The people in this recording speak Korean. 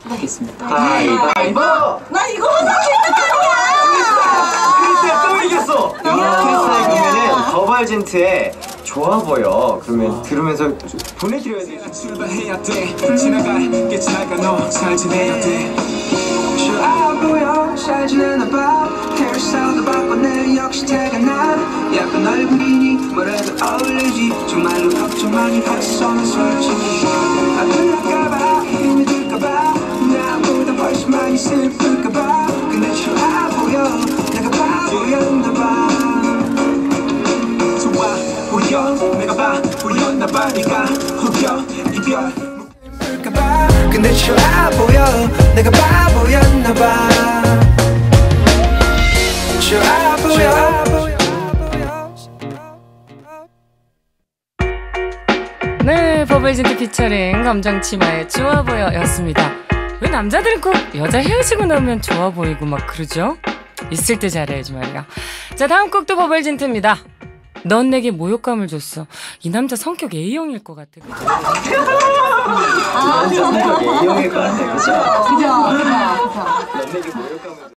하겠습니다. 가위바위보! 나 이거 하나 크리스야 또 이겼어! 크리스의 그러면은 더발젠트의 좋아 보여. 그러면 들으면서 보내드려야 돼. 출발해야 돼. 지나갈게 지나가 너 잘 지내야 돼. 좋아 보여 잘 지내나 봐. 헤어스타일도 바꿔내 역시 태가 나. 약간 얼굴이니 뭐래도 어울리지. 정말로 걱정 많이 했어 난 솔직히. 아플까봐 힘이 들까봐 나보다 훨씬 많이 슬플까봐. 근데 좋아 보여 내가 바보였나 봐. 좋아 보여 내가 바보였나 네가 혹여 이별 슬플까봐. 근데 좋아 보여 내가 바보였나봐. 좋아 보여. 네, 버벌진트 피처링 감정치마의 좋아 보여 였습니다. 왜 남자들은 꼭 여자 헤어지고 나면 좋아 보이고 막 그러죠? 있을 때 잘해야지 말이야. 자, 다음 곡도 버벌진트입니다. 넌 내게 모욕감을 줬어. 이 남자 성격 A형일 것 같아. 그죠? 남자 성격 A형일 것 같아. 그죠? 그죠? 넌 내게 모욕감을